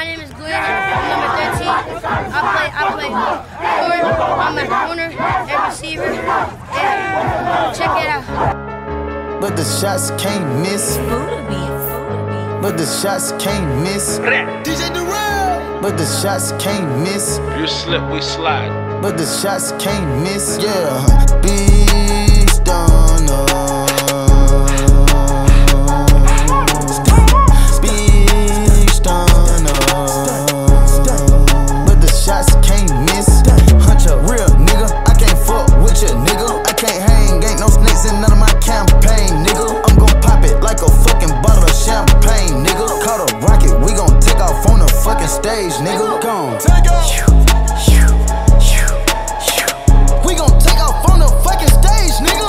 My name is Glenn. I'm number 13. I play corner. I'm a corner and receiver. And check it out. But the shots can't miss. But the shots can't miss. DJ Durrell. But the shots can't miss. You slip, we slide. But the shots can't miss. Yeah, beast on us. Beast on us. But the shots can't miss. Huncho, real nigga. I can't fuck with ya, nigga. I can't hang, ain't no snakes in none of my campaign, nigga. I'm gon' pop it like a fucking bottle of champagne, nigga. Caught a rocket, we gon' take off on the fucking stage, nigga. Gone. Take off. We gon' take off on the fucking stage, nigga.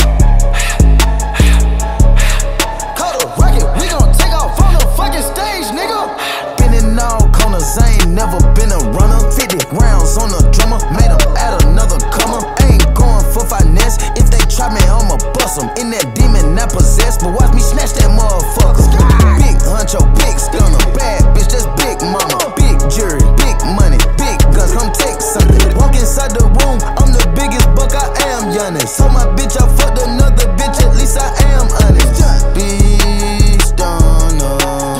Caught a rocket, we gon' take off on the fucking stage, nigga. Been in all corners, I ain't never been a runner. 50 rounds on the drummer, made him add another comer. Ain't going for finesse, if they try me, I'ma bust them. In that demon I possess, but watch me snatch that motherfucker. Big huncho, big stunner, bad bitch, that's big mama. Big jury, big money, big guns, come take something. Walk inside the room, I'm the biggest buck, I am Giannis. So my bitch, I fucked another bitch, at least I am honest. Beast on us.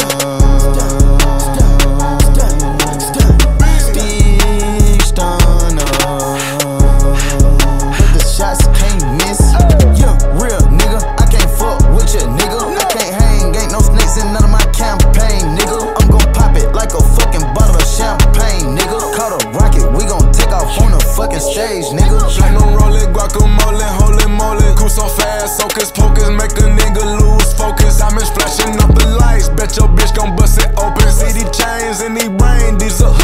Beast on us. But the shots can't miss. Yeah, real nigga, I can't fuck with ya, nigga. I can't hang, ain't no snakes in none of my campaign, nigga. I'm gon' pop it like a fucking bottle of champagne, nigga. Caught a rocket, we gon' take off on the fucking stage, nigga. Like no rollin', guacamole, holy moly. Cool so fast, hocus pocus, make a nigga lose focus. I'm flashing up the lights, bet your bitch gon' bust it open. See these chains in these brain, these are